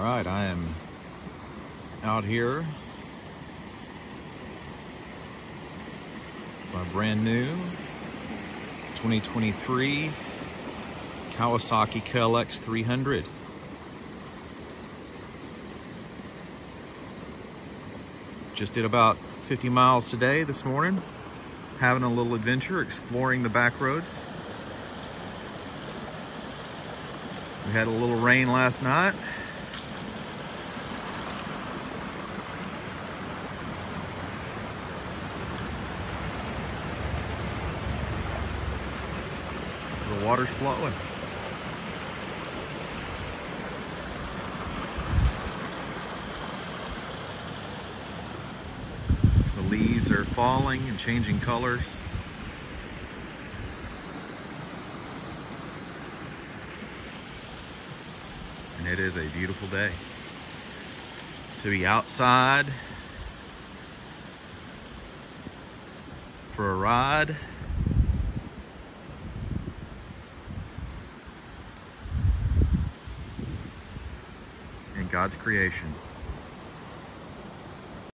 All right, I am out here. My brand new 2023 Kawasaki KLX300. Just did about 50 miles today, this morning. Having a little adventure, exploring the back roads. We had a little rain last night. So the water's flowing. The leaves are falling and changing colors. And it is a beautiful day to be outside for a ride. In God's creation.